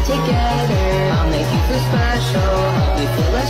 together. I'll make you feel special, help you feel like